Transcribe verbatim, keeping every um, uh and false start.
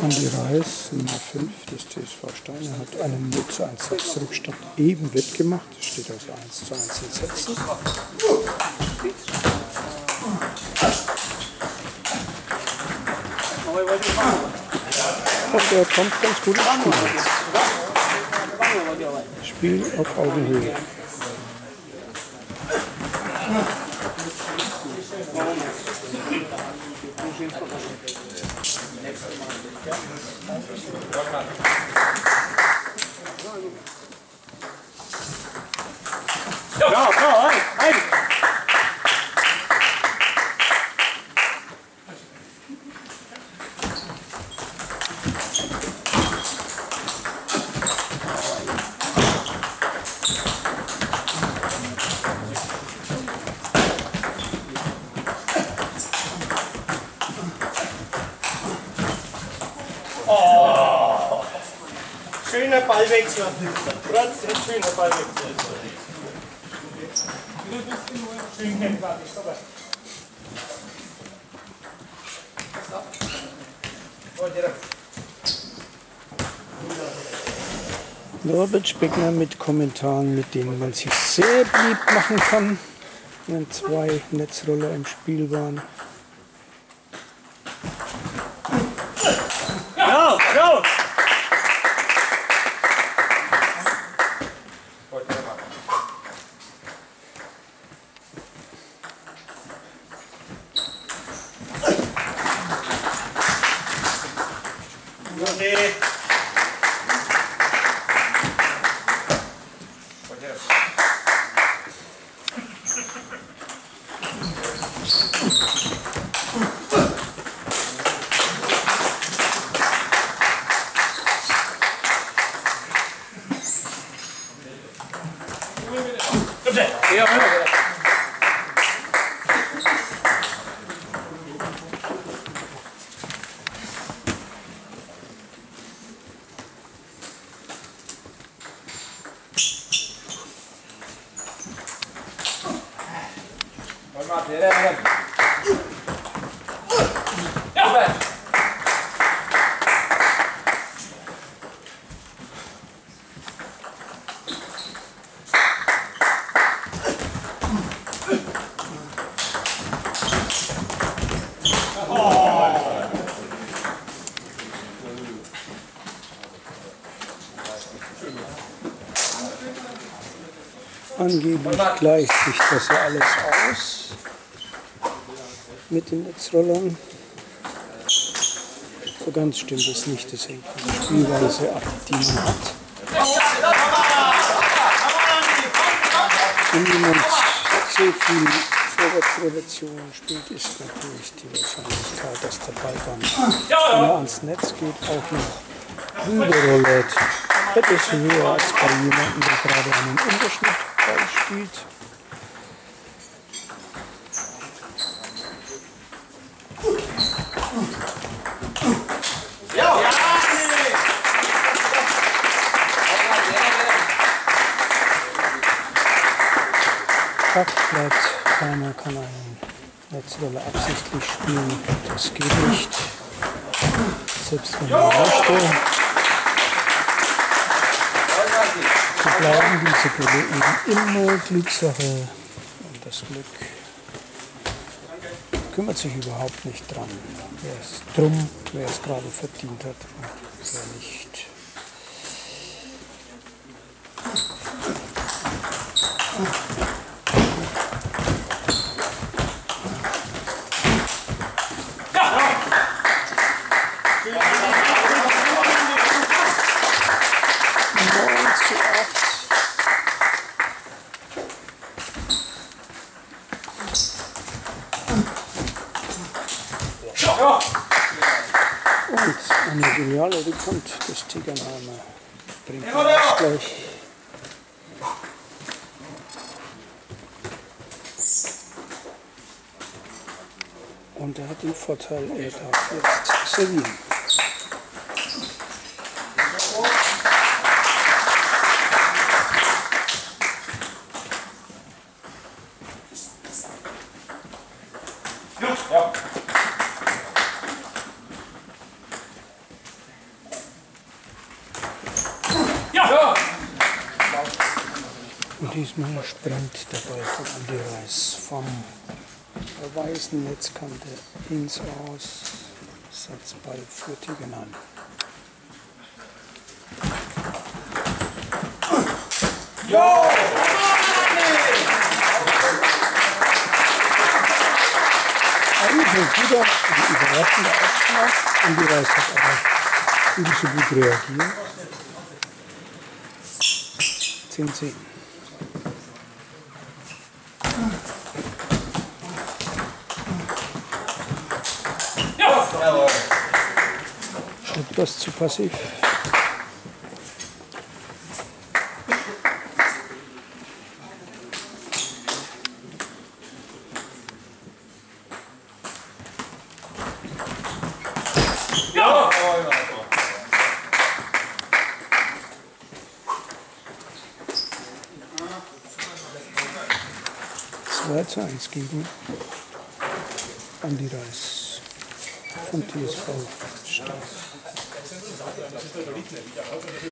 Andi Reis, Nummer fünf des T S V Steine, hat einen null zu eins Rückstand eben wettgemacht. Es steht also eins zu eins in Sätzen. Und er kommt ganz gut ins Spiel. Spiel auf Augenhöhe. Ja, ja, hey, hey. Oh, schöner Ballwechsel. Ganz schöner Ballwechsel. Schön kennt man nicht, aber. Norbert Speckner mit Kommentaren, mit denen man sich sehr beliebt machen kann, wenn zwei Netzroller im Spiel waren. Ja, ja. Nee. Ja, Angeblich gleicht sich das ja alles aus mit den Netzrollern. So ganz stimmt es nicht, das hängt von der Spielweise ab, die man hat. Wenn jemand sehr viel Vorwärtsrotation spielt, ist natürlich die Wahrscheinlichkeit, dass der Ball dann, wenn er ans Netz geht, auch noch rüberrollert. Etwas höher als bei jemandem, der gerade einen Unterschnittball spielt. Fakt bleibt, keiner kann einen Netzroller absichtlich spielen. Das geht nicht. Selbst wenn man möchte. So bleiben diese Bälle eben immer Glückssache. Und das Glück kümmert sich überhaupt nicht dran. Wer es drum, wer es gerade verdient hat und wer nicht. Und eine geniale Rückhand des Tigernheimer bringt den Ausgleich. Und er hat den Vorteil, er darf jetzt servieren. Ja. Diesmal springt der Ball von Andi Reis vom der weißen Netzkante ins Aus. Satzball für Tigen an. Jo! Ein guter und überraschender Aufschlag. Andi Reis hat aber ebenso gut reagiert. zehn zehn. Etwas zu passiv. Ja! zwei zu eins gegen Andi Reis vom T S V Stahl.